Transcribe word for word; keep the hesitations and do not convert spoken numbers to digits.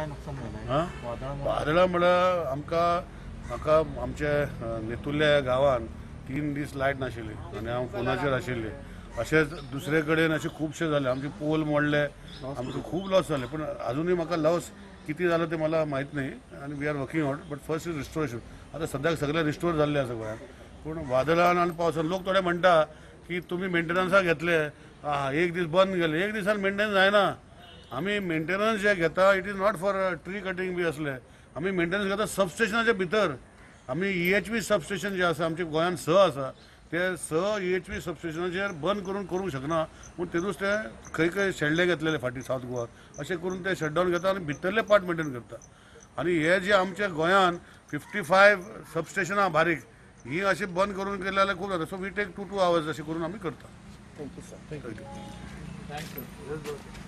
नुकसान झालं हां वादळा म्हळ्यार आमकां म्हाका आमचे नेतुर्ल्या गांवांत तीन दीस लायट नाशिल्ली आनी हांव फोनाचेर आशिल्ले. अशेंच दुसरे कडेन अशें खुबशे जाले, आमचे पोल मोडले, आमकां खूब लॉस जाले. पण अजूनही म्हाका लॉस किती झालं ते मला माहीत नाही आणि we are working out. But first is restoration. आता सद्याक सगळे रिस्टोर जाल्ले आसा गोंयांत. पूण वादळान आनी पावसान लोक थोडे म्हणटा की तुमी मेंटेनन्साक घेतले, आं एक दीस बंद केले. एक दिसान मेंटेनन्स जायना. आमी मेंटेनन्स जे घेता it is not for tree cutting बी असले. आमी मेंटेनन्स घेता सबस्टेशनाच्या भितर. आमी ई एच व्ही सबस्टेशन जे आसा आमच्या गोंयांत स आसा ते स ई एच व्ही सबस्टेशनाचेर बंद करून करूंक शकना. पूण तितूच ते खंय खंय शेल्डे घेतलेले फाटीं सावथ गोवा अशें करून ते शटडावन घेता आनी भितरले पार्ट मेंटेन करता. आनी हे जे आमच्या गोंयांत फिफ्टी फायव सबस्टेशनां बारीक ही अशी बंद करून केले जाल्यार खूब जाता. So we take two two hours अशें करून आमी करता. Thank you sir. थँक्यू. थँक्यू.